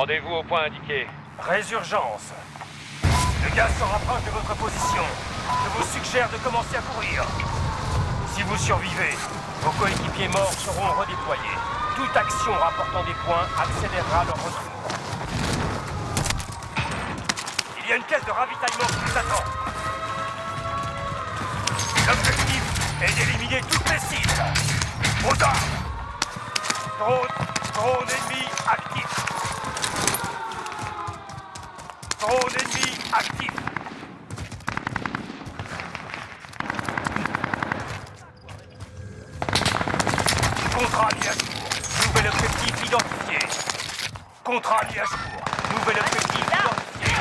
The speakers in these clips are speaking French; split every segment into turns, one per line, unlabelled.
Rendez-vous au point indiqué.
Résurgence. Le gaz se rapproche de votre position. Je vous suggère de commencer à courir. Si vous survivez, vos coéquipiers morts seront redéployés. Toute action rapportant des points accélérera leur retour. Il y a une caisse de ravitaillement qui vous attend. L'objectif est d'éliminer toutes les cibles. Aux armes. Drone ennemi actif. Drone ennemi actif. Contrat mis à jour. Nouvel objectif identifié. Contrat mis à jour. Nouvel objectif identifié.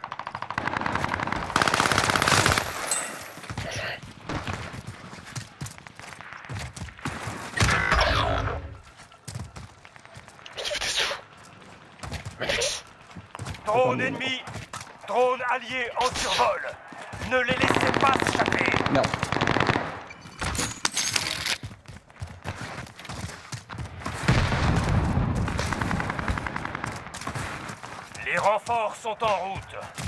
Drone ennemi. Drone allié en survol. Ne les laissez pas s'échapper.
Non.
Les renforts sont en route.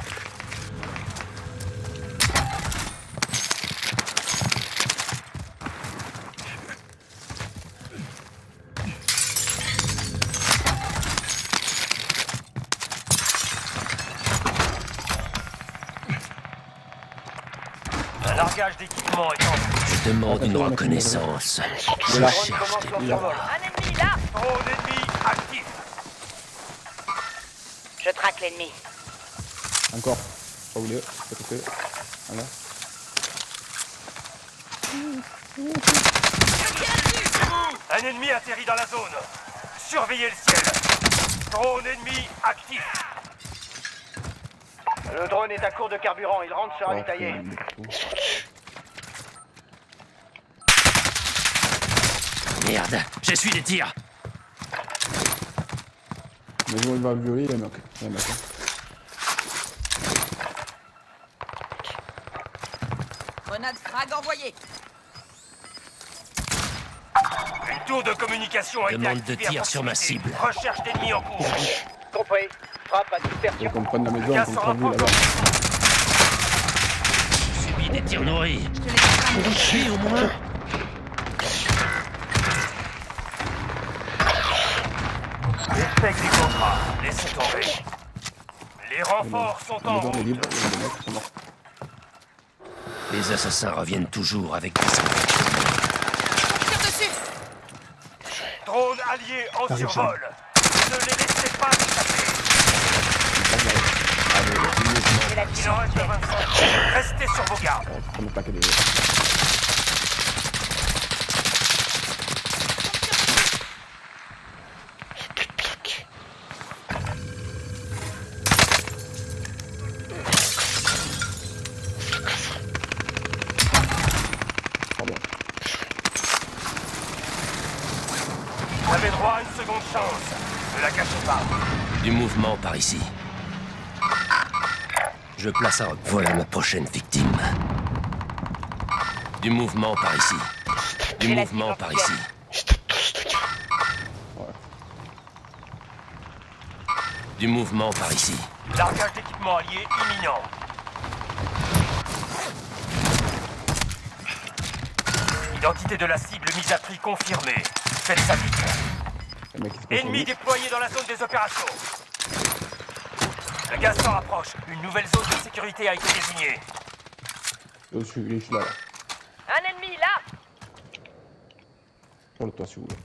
Un largage d'équipement est en route.
Je demande une reconnaissance. Je
Drone
cherche
commence
des
leur
points.
survol.
Un ennemi là!
Drone ennemi actif.
Je traque l'ennemi.
Encore. Pas où il est. C'est à côté. Voilà.
Un ennemi atterrit dans la zone. Surveillez le ciel. Drone ennemi actif. Le drone est à court de carburant. Il rentre se ravitailler.
Merde, j'essuie des tirs.
Mais bon, il va violer, il y a un mec. Il y a un mec.
Grenade frag envoyée.
Une tour de communication a été
Demande de
activée à
tir sur ma
proximité.
cible.
Recherche d'ennemis en cours. Compris. Frappe à
Faut
dispersion.
qu'on prenne la
Le
maison,
gaz
qu'on
se
prenne
rapproche.
là-bas.
J'ai subi des tirs nourris.
Je te laisse
On suit au moins.
Respect du contrat. Laissez tomber. Les renforts sont
La
en
maison est
route.
libre, il y a des mecs qui sont morts.
Les assassins reviennent toujours avec des
Tire dessus.
Drone allié en
Richard.
survol. Ne les laissez pas échapper.
C'est la
Il en reste 25. Restez sur vos gardes.
Comme attaquer des... Pardon.
Vous avez droit à une seconde chance. Ne la cachez pas.
Du mouvement par ici. Je place un... Voilà ma prochaine victime. Du mouvement par ici. Du
J'ai la
mouvement
cible
par
en
ici.
Ouais.
Du mouvement par ici.
Largage d'équipement allié imminent. Identité de la cible mise à prix confirmée. Faites ça vite.
Les mecs qui se passent
Ennemi déployé dans la zone des opérations. Le gaz s'en rapproche. Une nouvelle zone de sécurité a été désignée.
Je suis là, là.
Un ennemi là.
Sur le toit, si vous voulez.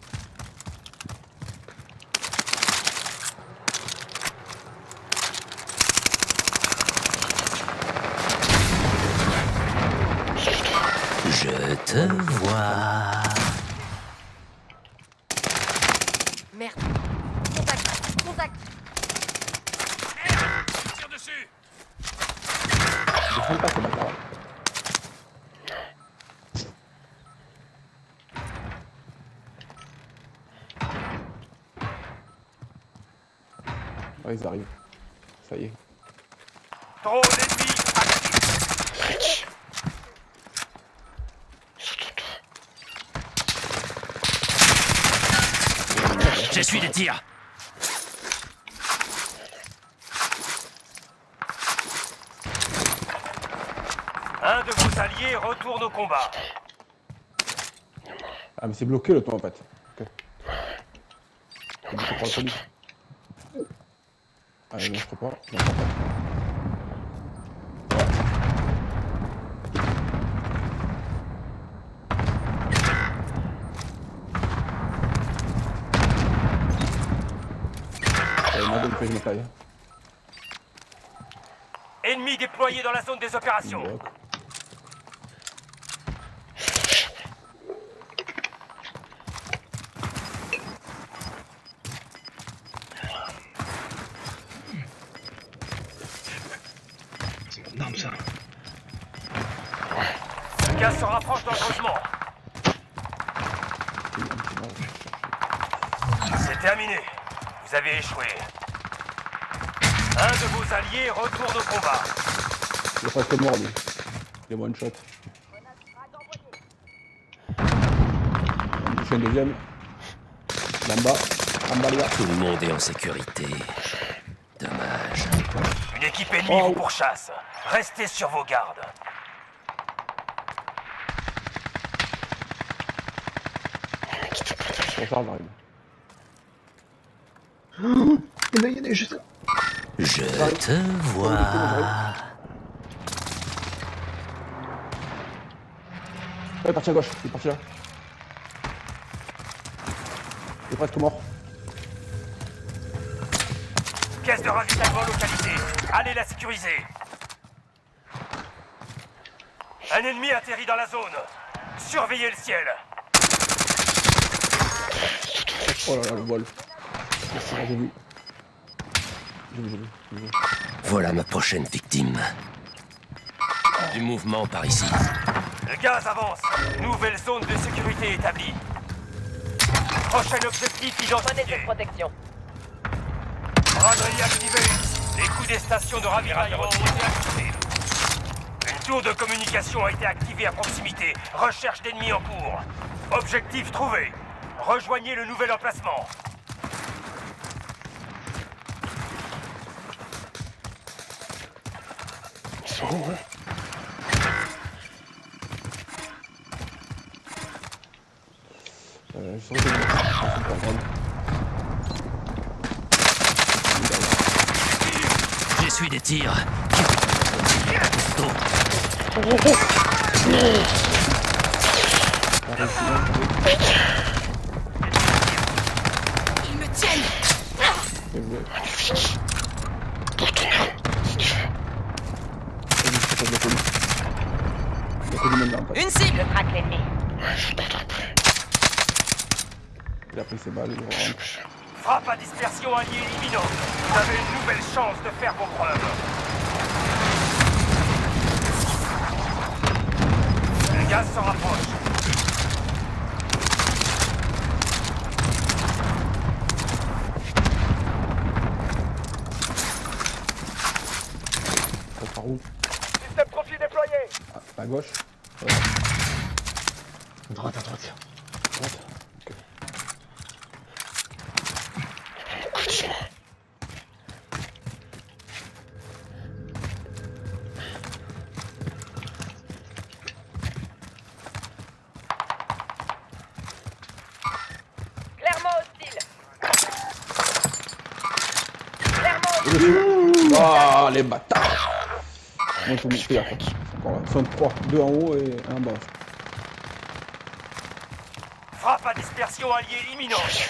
Je te vois.
Merde. Contact. Contact.
Tire dessus.
Je ne pas ce bâtard. Ah, ils arrivent. Ça y est.
Drone ennemi actif.
J'essuie des tirs.
Un de vos alliés retourne au combat.
Ah mais c'est bloqué le toit en fait. Ok. C'est bloqué par le police. Ah mais je crois pas. Je l'entends pas. Je me taille.
Ennemi déployé dans la zone des opérations.
C'est mon arme ça.
Le gaz se rapproche dangereusement. C'est terminé. Vous avez échoué. Un de vos alliés retourne au combat.
Il est presque mort lui. Il est one shot. On touche un deuxième. Là en bas les gars.
Tout le monde est en sécurité. Dommage.
Une équipe ennemie vous pourchasse. Restez sur vos gardes.
Je recharge, j'arrive.
Il y en a juste là.
Je te vois.
Il est parti à gauche, il est parti là. Il est presque mort.
Caisse de ravitaillement localisée. Allez la sécuriser. Un ennemi atterrit dans la zone. Surveillez le ciel.
Oh là là, le vol. J'ai vu.
Voilà ma prochaine victime. Du mouvement par ici.
Le gaz avance. Nouvelle zone de sécurité établie. Prochain objectif
Prenez cette
identifié.
protection.
Braderie activée. Les coups des stations de ravitaillement ont été activés. Une tour de communication a été activée à proximité. Recherche d'ennemis en cours. Objectif trouvé. Rejoignez le nouvel emplacement.
Je saurais que
J'essuie des tirs.
Ils me tiennent. Une cible. Je traque l'ennemi.
il a pris ses balles, il rentre.
Frappe à dispersion alliée imminente. Vous avez une nouvelle chance de faire vos preuves. Le gaz se rapproche.
Par où?
Système profil déployé.
À gauche.
À droite, à droite.
Droite. Ok.
Clairement hostile. Clairement hostile.
Ah, les bâtards! Moi, il faut monter là. Encore là. Ils sont 3. 2 en haut et 1 en bas.
Frappe à dispersion alliée imminente.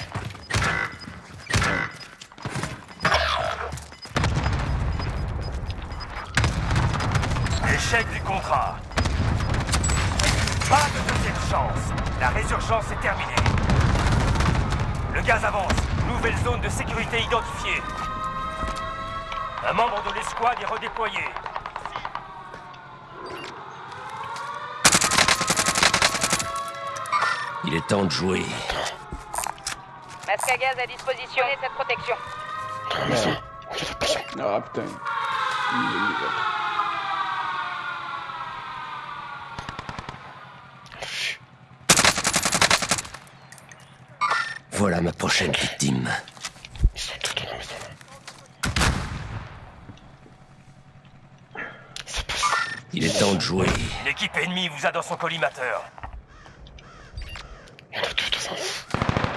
Échec du contrat. Pas de deuxième chance. La résurgence est terminée. Le gaz avance. Nouvelle zone de sécurité identifiée. Un membre de l'escouade est redéployé.
Il est temps de jouer.
Masque à gaz à disposition. Prenez cette protection.
Ah putain.
Voilà ma prochaine victime.
Ils sont tous dans la maison.
Il est temps temps de jouer.
L'équipe ennemie vous a dans son collimateur.
Il y en a tous sens.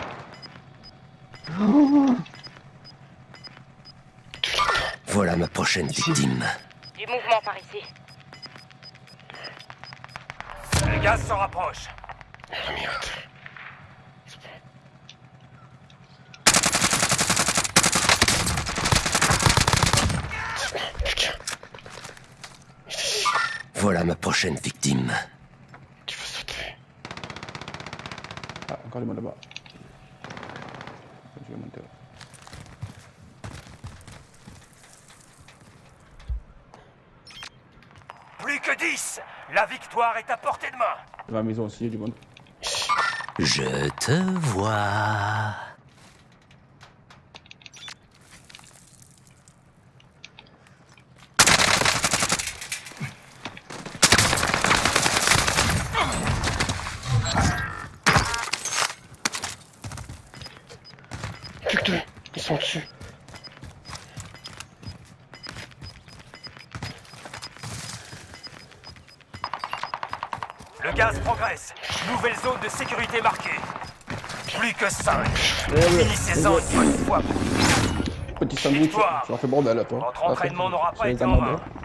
Voilà ma prochaine victime.
Du mouvement par ici.
Le gaz se rapproche.
Oh merde.
Voilà ma prochaine victime.
Tu veux sauter?
Ah, encore des monde là-bas. Je vais monter là.
Plus que 10. La victoire est à portée de main.
Dans la maison aussi, il y a du monde.
Je te vois.
Plus que deux. Ils sont dessus.
Le gaz progresse. Nouvelle zone de sécurité marquée. Plus que 5.
Ouais.
Finissez-en une bonne fois.
Petit sandwich,
Victoire.
tu leur fais bordel à toi.
Votre entraînement n'aura pas
Sur les
été en vain.
amendeurs.